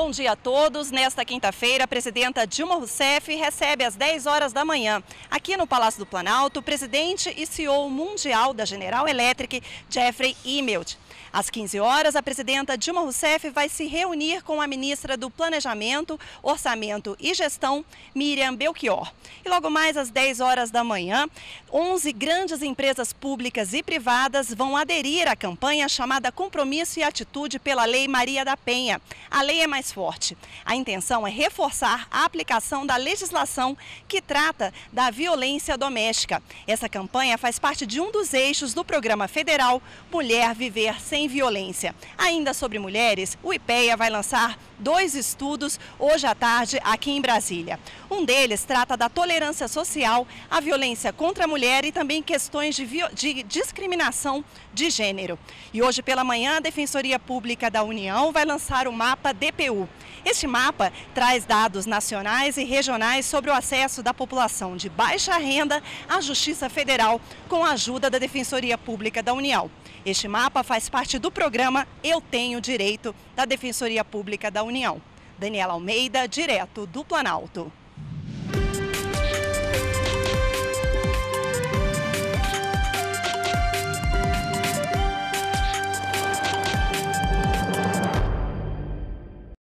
Bom dia a todos. Nesta quinta-feira, a presidenta Dilma Rousseff recebe às 10 horas da manhã, aqui no Palácio do Planalto, o presidente e CEO mundial da General Electric, Jeffrey Immelt. Às 15 horas, a presidenta Dilma Rousseff vai se reunir com a ministra do Planejamento, Orçamento e Gestão, Miriam Belchior. E logo mais às 10 horas da manhã, 11 grandes empresas públicas e privadas vão aderir à campanha chamada Compromisso e Atitude pela Lei Maria da Penha. A lei é mais forte. A intenção é reforçar a aplicação da legislação que trata da violência doméstica. Essa campanha faz parte de um dos eixos do programa federal Mulher Viver Sem Violência. Ainda sobre mulheres, o IPEA vai lançar 2 estudos hoje à tarde aqui em Brasília. Um deles trata da tolerância social, a violência contra a mulher e também questões de discriminação de gênero. E hoje pela manhã, a Defensoria Pública da União vai lançar o mapa DPU. Este mapa traz dados nacionais e regionais sobre o acesso da população de baixa renda à Justiça Federal com a ajuda da Defensoria Pública da União. Este mapa faz parte do programa Eu Tenho Direito da Defensoria Pública da União. Daniela Almeida, direto do Planalto.